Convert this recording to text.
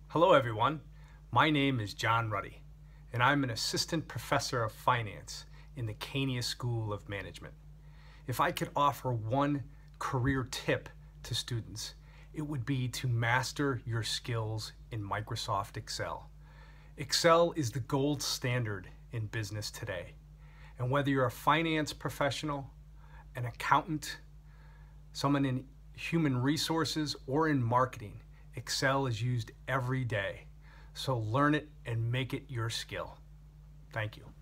Hello everyone, my name is John Ruddy, and I'm an assistant professor of finance in the Kania School of Management. If I could offer one career tip to students, it would be to master your skills in Microsoft Excel. Excel is the gold standard in business today, and whether you're a finance professional, an accountant, someone in human resources, or in marketing, Excel is used every day, so learn it and make it your skill. Thank you.